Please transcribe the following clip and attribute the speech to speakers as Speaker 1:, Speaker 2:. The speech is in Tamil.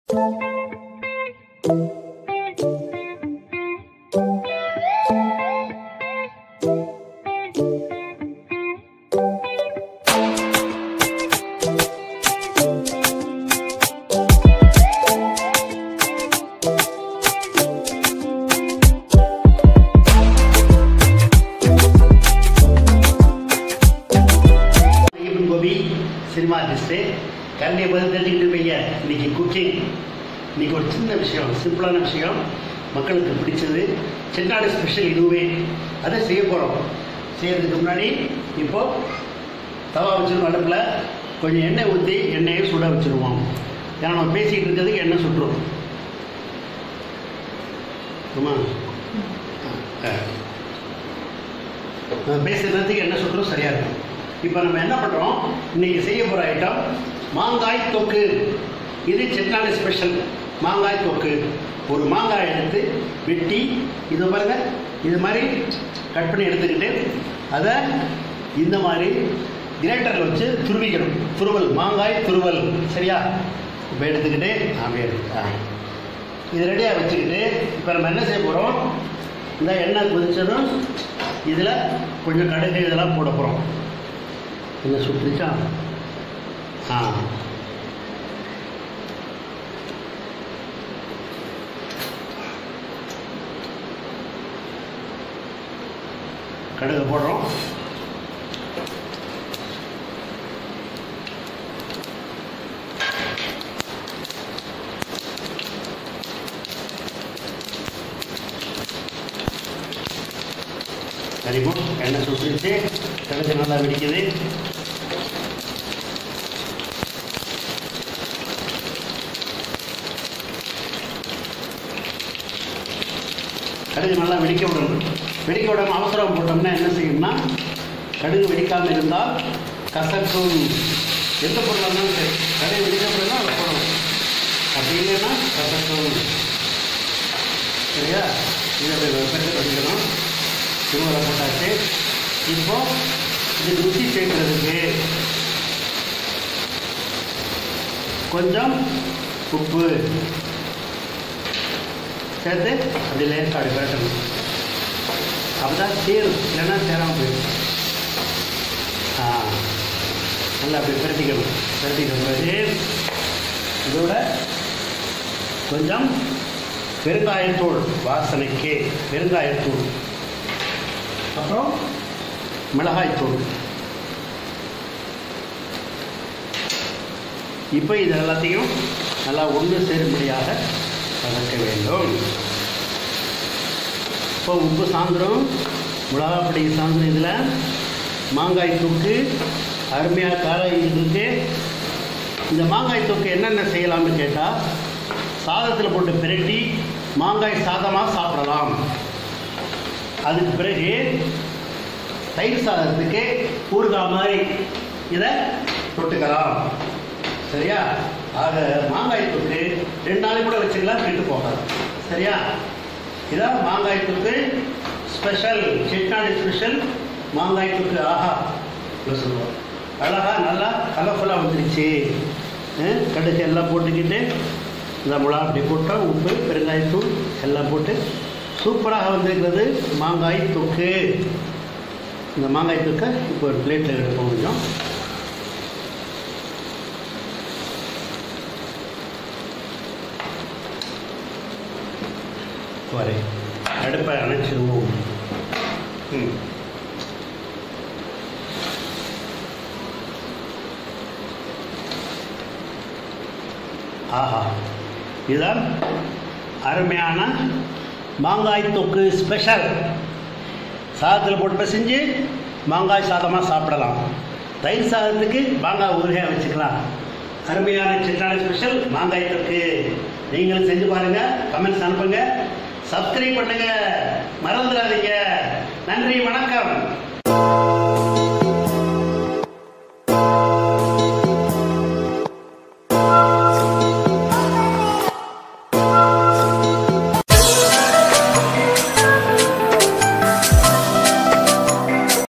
Speaker 1: சினிமா ஆர்டிஸ்ட்டு கரண்டியை பதில் தெரிஞ்சுக்கிட்டு போய்ங்க. இன்றைக்கி குக்கிங், இன்றைக்கி ஒரு சின்ன விஷயம், சிம்பிளான விஷயம், மக்களுக்கு பிடிச்சது, சென்னாடு ஸ்பெஷல் இதுவே. அதை செய்ய போகிறோம். செய்கிறதுக்கு முன்னாடி இப்போது தவா வச்சுருவோம். அடுப்பில் கொஞ்சம் எண்ணெய் ஊற்றி எண்ணெயை சுட வச்சுருவோம். ஏன்னா நம்ம பேசிக்கிட்டு இருக்கிறதுக்கு எண்ணெய் சுட்டுரும். ஆமாம், நம்ம பேசுகிறதுக்கு எண்ணெய் சுட்டுரும், சரியாக இருக்கும். இப்போ நம்ம என்ன பண்ணுறோம், இன்றைக்கி செய்ய போகிற ஐட்டம் மாங்காய் தொக்கு. இது சென்னாடு ஸ்பெஷல் மாங்காய் தொக்கு. ஒரு மாங்காய் எடுத்து வெட்டி இது பாருங்க, இது மாதிரி கட் பண்ணி எடுத்துக்கிட்டு அதை இந்த மாதிரி கிரேட்டரில் வச்சு துருவிக்கணும். துருவல், மாங்காய் துருவல், சரியா? இப்போ எடுத்துக்கிட்டு அப்படியே இது ரெடியாக வச்சுக்கிட்டு இப்போ நம்ம என்ன செய்ய போகிறோம், இந்த எண்ணெய் கொதிச்சதும் இதில் கொஞ்சம் கடுகு இதெல்லாம் போட போகிறோம். என்ன சுட்டுச்சா? கடுகு போடுறோம். சரிப்போ எண்ணெய் சுட்டுச்சு, கடுகு நல்லா வெடிக்குது. கடுகு நல்லா வெடிக்க விடணும். வெடிக்க விடாமல் அவசரம் போட்டோம்னா என்ன செய்யணும்னா, கடுகு வெடிக்காமல் இருந்தால் கசக்கும். எந்த பொருளாக இருந்தாலும் சரி, கடுகு வெடிக்கப்படனா அதை போடணும். அப்படி இல்லைன்னா கசக்கும். சரியா? இதை வெப்பத்தை வடிக்கணும். திருவரை போட்டாச்சு. இப்போது இது ருசி சேர்க்கிறதுக்கு கொஞ்சம் உப்பு சேர்த்து அப்படி லேசாக அப்படி பரட்டணும். அப்போ தான் சேரும், இல்லைன்னா சேராமல் போயிடும். நல்லா அப்படி பரட்டிக்கணும். பரட்டிக்கிறது இதோட கொஞ்சம் பெருங்காயத்தூள், வாசனைக்கு பெருங்காயத்தூள், அப்புறம் மிளகாய்த்தூள். இப்போ இது எல்லாத்தையும் நல்லா ஒன்று சேரும்படியாக வதக்க வேண்டும். இப்போ உப்பு சாந்திரம், மிளகாப்பொடி சாந்திரம், இதில் மாங்காய் தொக்கு அருமையாக காரம் இருக்குது. இந்த மாங்காய் தொக்கு என்னென்ன செய்யலாம்னு கேட்டால், சாதத்தில் போட்டு பிரட்டி மாங்காய் சாதமாக சாப்பிடலாம். அதுக்கு பிறகு தயிர் சாதத்துக்கு ஊறுகாய் மாதிரி இதை தொட்டுக்கலாம். சரியா? ஆக மாங்காய் தொக்கு 2 நாளைக்கு கூட வச்சுக்கலாம், கெட்டு போகாது. சரியா? இதான் மாங்காய் தொக்கு ஸ்பெஷல், சென்னாடு ஸ்பெஷல் மாங்காய் தொக்கு. ஆஹா சொல்லுவோம், அழகா நல்லா கலர்ஃபுல்லாக வந்துருச்சு. கடுகு எல்லாம் போட்டுக்கிட்டு இந்த மிளகா அப்படி போட்டால் உப்பு பெருங்காயத்தூள் எல்லாம் போட்டு சூப்பராக வந்திருக்கிறது மாங்காய் தொக்கு. இந்த மாங்காய் தொக்கை இப்போ ஒரு பிளேட்டில் எடுப்போம். கொஞ்சம் வரை அடுப்பை அணைச்சிடுவோம். ஆஹா, இதுதான் அருமையான மாங்காய் தொக்கு ஸ்பெஷல். சாதத்தில் போட்டு செஞ்சு மாங்காய் சாதமாக சாப்பிடலாம். தயிர் சாதத்துக்கு மாங்காய் ஊறுகாய் வச்சுக்கலாம். அருமையான சென்னாடு ஸ்பெஷல் மாங்காய் தொக்கு. நீங்களும் செஞ்சு பாருங்கள், கமெண்ட்ஸ் அனுப்புங்க, சப்ஸ்கிரைப் பண்ணுங்கள், மறந்துடாதீங்க. நன்றி, வணக்கம்.